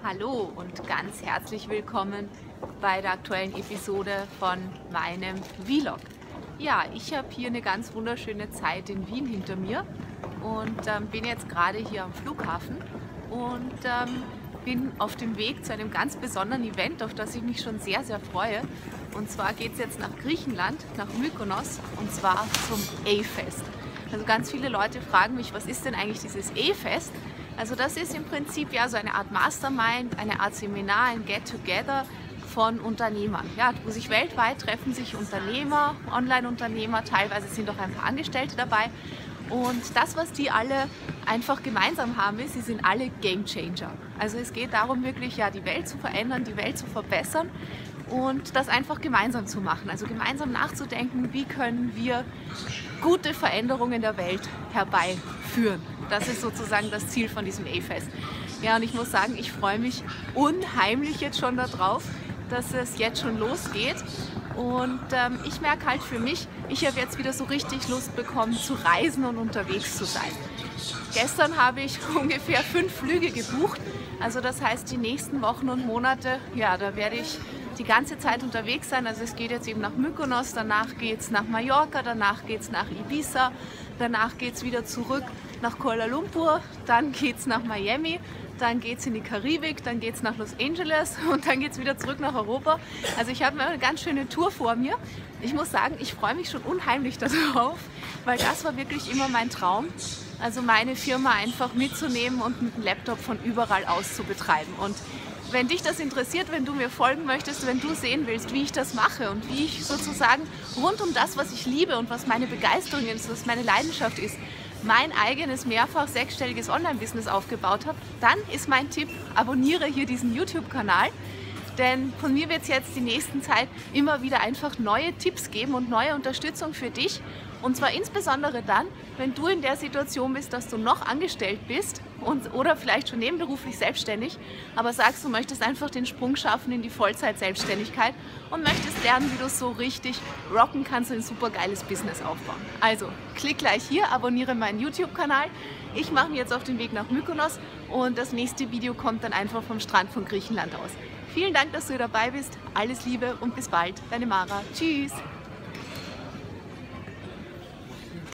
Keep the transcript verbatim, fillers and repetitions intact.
Hallo und ganz herzlich willkommen bei der aktuellen Episode von meinem Vlog. Ja, ich habe hier eine ganz wunderschöne Zeit in Wien hinter mir und ähm, bin jetzt gerade hier am Flughafen und ähm, bin auf dem Weg zu einem ganz besonderen Event, auf das ich mich schon sehr, sehr freue. Und zwar geht es jetzt nach Griechenland, nach Mykonos, und zwar zum A-Fest. Also ganz viele Leute fragen mich, was ist denn eigentlich dieses A-Fest? Also das ist im Prinzip ja so eine Art Mastermind, eine Art Seminar, ein Get-Together von Unternehmern. Ja, wo sich weltweit treffen sich Unternehmer, Online-Unternehmer, teilweise sind auch ein paar Angestellte dabei. Und das, was die alle einfach gemeinsam haben, ist, sie sind alle Game Changer. Also es geht darum, wirklich ja, die Welt zu verändern, die Welt zu verbessern und das einfach gemeinsam zu machen. Also gemeinsam nachzudenken, wie können wir gute Veränderungen in der Welt herbeiführen. Das ist sozusagen das Ziel von diesem A-Fest. Ja, und ich muss sagen, ich freue mich unheimlich jetzt schon darauf, dass es jetzt schon losgeht. Und ähm, ich merke halt für mich, ich habe jetzt wieder so richtig Lust bekommen zu reisen und unterwegs zu sein. Gestern habe ich ungefähr fünf Flüge gebucht. Also das heißt, die nächsten Wochen und Monate, ja, da werde ich die ganze Zeit unterwegs sein. Also es geht jetzt eben nach Mykonos, danach geht es nach Mallorca, danach geht es nach Ibiza, danach geht es wieder zurück nach Kuala Lumpur, dann geht es nach Miami, dann geht es in die Karibik, dann geht es nach Los Angeles und dann geht es wieder zurück nach Europa. Also ich habe eine ganz schöne Tour vor mir. Ich muss sagen, ich freue mich schon unheimlich darauf, weil das war wirklich immer mein Traum. Also meine Firma einfach mitzunehmen und mit dem Laptop von überall aus zu betreiben. Und wenn dich das interessiert, wenn du mir folgen möchtest, wenn du sehen willst, wie ich das mache und wie ich sozusagen rund um das, was ich liebe und was meine Begeisterung ist, was meine Leidenschaft ist, mein eigenes mehrfach sechsstelliges Online-Business aufgebaut habe, dann ist mein Tipp, abonniere hier diesen YouTube-Kanal. Denn von mir wird es jetzt die nächsten Zeit immer wieder einfach neue Tipps geben und neue Unterstützung für dich. Und zwar insbesondere dann, wenn du in der Situation bist, dass du noch angestellt bist und, oder vielleicht schon nebenberuflich selbstständig, aber sagst, du möchtest einfach den Sprung schaffen in die Vollzeit-Selbstständigkeit und möchtest lernen, wie du es so richtig rocken kannst und ein super geiles Business aufbauen. Also klick gleich hier, abonniere meinen YouTube-Kanal. Ich mache mich jetzt auf den Weg nach Mykonos und das nächste Video kommt dann einfach vom Strand von Griechenland aus. Vielen Dank, dass du dabei bist. Alles Liebe und bis bald. Deine Mara. Tschüss.